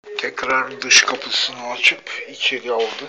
Tekrar dış kapısını açıp içeri aldı.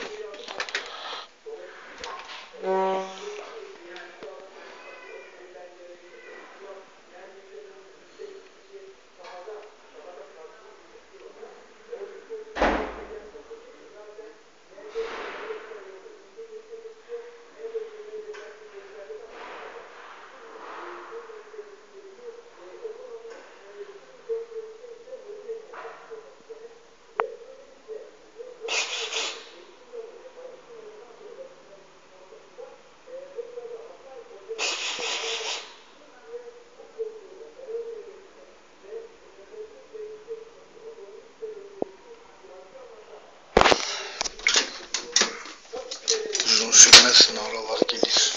Uzun sürmesin, aralar gelir.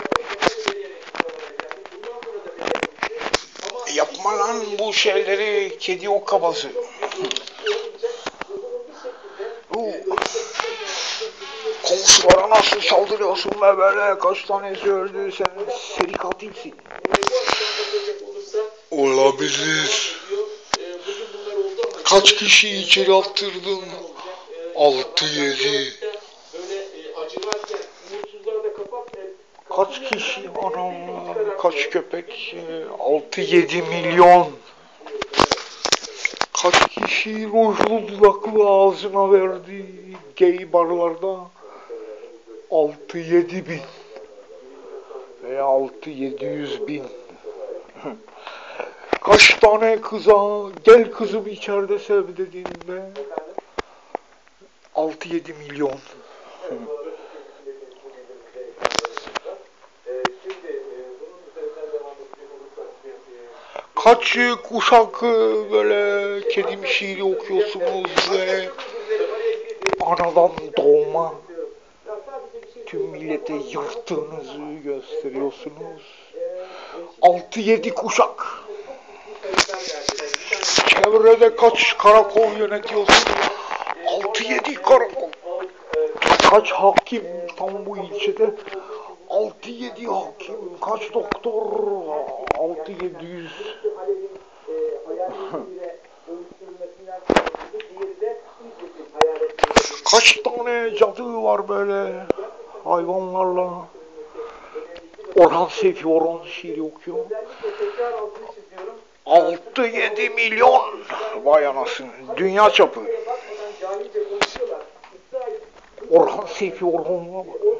Yapma lan bu şeyleri, kedi o kabası. Komşulara nasıl saldırıyorsun be böyle? Kaç tanesi öldü, sen seri katilsin. Olabilir. Kaç kişiyi içeri attırdın? 6-7. Kaç kişi anam, kaç köpek? 6-7 milyon. Kaç kişi rujlu dudaklı ağzına verdi gay barlarda? 6-7 bin veya 6-700 bin. Kaç tane kıza gel kızım içeride sev dediğinde 6-7 milyon. Kaç kuşak böyle kedim şiiri okuyorsunuz ve anadan doğma tüm millete yırttığınızı gösteriyorsunuz. 6-7 kuşak. Çevrede kaç karakol yönetiyorsun? 6-7 karakol. Kaç hakim tam bu ilçede? 6-7 hakim. Kaç doktor? 6-700. Kaç tane cadı var böyle hayvanlarla? Orhan Seyfi Orhan şiiri okuyor. 6-7 milyon. Vay anasını. Dünya çapı. Orhan Seyfi Orhan'a bak.